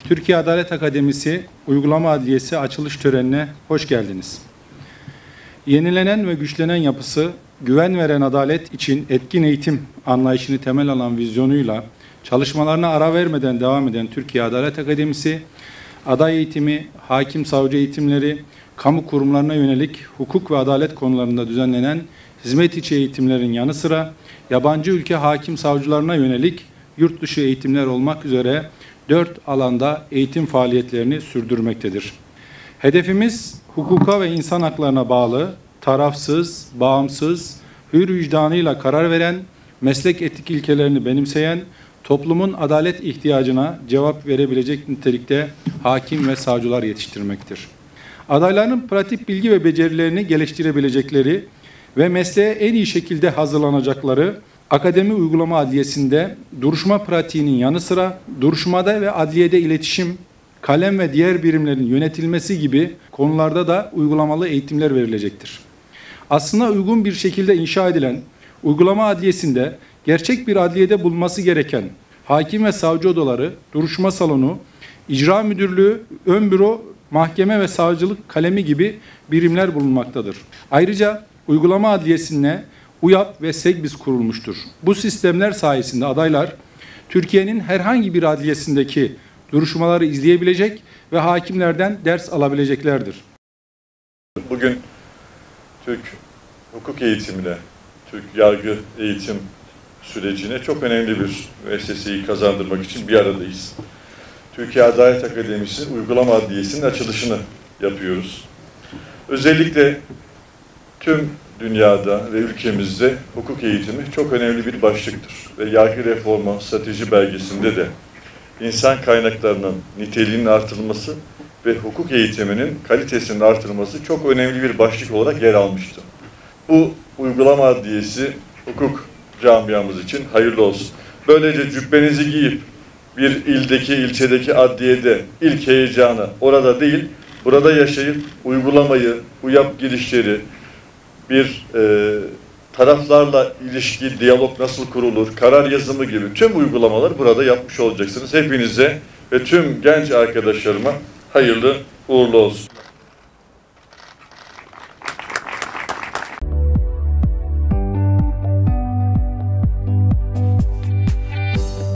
Türkiye Adalet Akademisi Uygulama Adliyesi açılış törenine hoş geldiniz. Yenilenen ve güçlenen yapısı, güven veren adalet için etkin eğitim anlayışını temel alan vizyonuyla çalışmalarına ara vermeden devam eden Türkiye Adalet Akademisi, aday eğitimi, hakim savcı eğitimleri, kamu kurumlarına yönelik hukuk ve adalet konularında düzenlenen hizmet içi eğitimlerin yanı sıra yabancı ülke hakim savcılarına yönelik yurt dışı eğitimler olmak üzere 4 alanda eğitim faaliyetlerini sürdürmektedir. Hedefimiz hukuka ve insan haklarına bağlı, tarafsız, bağımsız, hür vicdanıyla karar veren, meslek etik ilkelerini benimseyen, toplumun adalet ihtiyacına cevap verebilecek nitelikte hakim ve savcılar yetiştirmektir. Adayların pratik bilgi ve becerilerini geliştirebilecekleri ve mesleğe en iyi şekilde hazırlanacakları Akademi Uygulama Adliyesi'nde duruşma pratiğinin yanı sıra duruşmada ve adliyede iletişim, kalem ve diğer birimlerin yönetilmesi gibi konularda da uygulamalı eğitimler verilecektir. Aslında uygun bir şekilde inşa edilen Uygulama Adliyesi'nde gerçek bir adliyede bulunması gereken hakim ve savcı odaları, duruşma salonu, icra müdürlüğü, ön büro, mahkeme ve savcılık kalemi gibi birimler bulunmaktadır. Ayrıca Uygulama Adliyesi'ne UYAP ve SEGBİZ kurulmuştur. Bu sistemler sayesinde adaylar Türkiye'nin herhangi bir adliyesindeki duruşmaları izleyebilecek ve hakimlerden ders alabileceklerdir. Bugün Türk hukuk eğitimine, Türk yargı eğitim sürecine çok önemli bir müesseseyi kazandırmak için bir aradayız. Türkiye Adalet Akademisi Uygulama Adliyesi'nin açılışını yapıyoruz. Özellikle tüm dünyada ve ülkemizde hukuk eğitimi çok önemli bir başlıktır. Ve yargı reformu strateji belgesinde de insan kaynaklarının niteliğinin artırılması ve hukuk eğitiminin kalitesinin artırılması çok önemli bir başlık olarak yer almıştı. Bu Uygulama Adliyesi hukuk camiamız için hayırlı olsun. Böylece cübbenizi giyip bir ildeki, ilçedeki adliyede ilk heyecanı orada değil, burada yaşayıp uygulamayı, UYAP girişleri, bir taraflarla ilişki, diyalog nasıl kurulur, karar yazımı gibi tüm uygulamaları burada yapmış olacaksınız. Hepinize ve tüm genç arkadaşlarıma hayırlı uğurlu olsun.